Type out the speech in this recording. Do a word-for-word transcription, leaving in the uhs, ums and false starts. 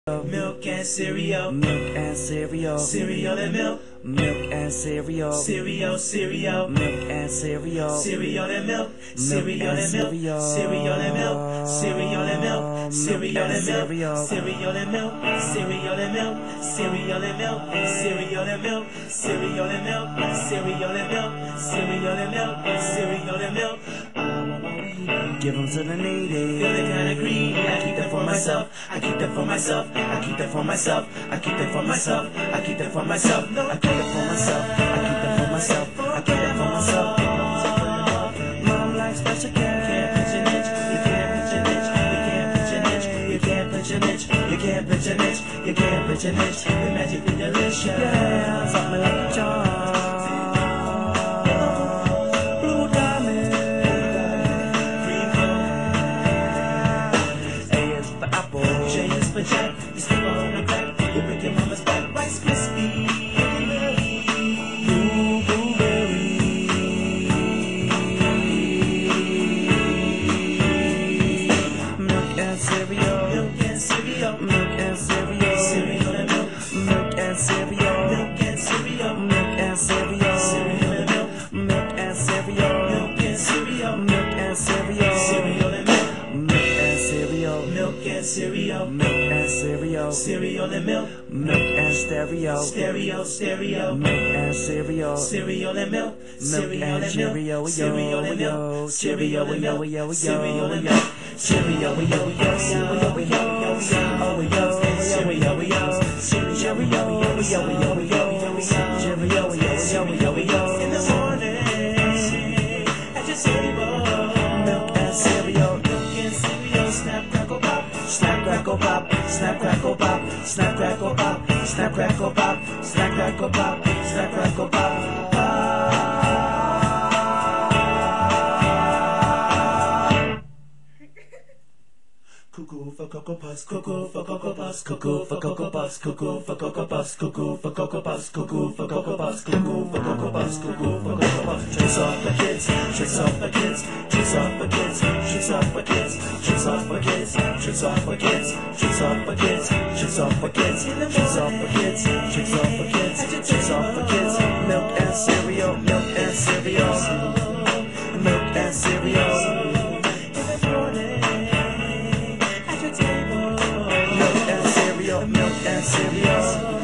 Milk and cereal, milk and cereal, cereal and milk, milk and cereal, cereal, cereal, milk and cereal, cereal and milk, cereal and milk, cereal and milk, cereal and milk, cereal and milk, cereal and milk, cereal and milk, cereal and milk, cereal and milk, cereal and milk, cereal and milk, cereal and milk, cereal and milk. Give them to the needy. Feeling kinda greedy. I keep that for myself. I keep that for myself. I keep that for myself. I keep that for myself. I keep that for myself. I keep that for myself. I keep that for myself. I keep that for myself. Mom likes special care. You can't pitch an itch. You can't pitch an itch. You can't pitch an itch. You can't pitch an itch. You can't pitch an itch. The magically delicious. Yeah, something like a charm. For Jack, you sleep on the crack, you break your mama's back. Rice Krispies, blueberry, milk and cereal, milk and cereal, milk and cereal, cereal and milk, milk and cereal, milk and cereal, milk and cereal, cereal and milk, milk and cereal, milk and cereal, milk and cereal, cereal and milk, milk and cereal, milk and cereal, milk and cereal, cereal and milk, milk and stereo, stereo, stereo, milk and cereal, cereal and milk, milk and Cheerio, cereal and yo, milk, Cheerio, cereal and yo, milk, yo, cereal and yo, milk, Cheerio, yo, yo, yo, Cheerio, yo, yo, oh, yo, Cheerio, yo, Cheerio, yo, yo, yo, yo, Cheerio, yo, yo, yo, yo, in the morning, at your table, milk and cereal, milk and cereal, snap, crackle, pop, snap, crackle, pop, snap, crackle, pop, snap, crackle, pop, snap, crackle, pop, snap, crackle, pop, snap, crackle, pop, cuckoo for Cocoa Puffs, cuckoo for Cocoa Puffs, cuckoo for Cocoa Puffs, cuckoo for Cocoa Puffs, cuckoo for Cocoa Puffs, cuckoo for Cocoa Puffs, cuckoo for Cocoa Puffs, cuckoo for Cocoa Puffs. Tricks off for kids, tricks off for kids, tricks off for kids, tricks off for kids, tricks off for kids, tricks off for kids, tricks off for kids, tricks off for kids, tricks off for kids, tricks off for kids, tricks off for kids. milk and cereal, milk and cereal, milk and cereal. At your table, Milk and cereal, milk and cereal.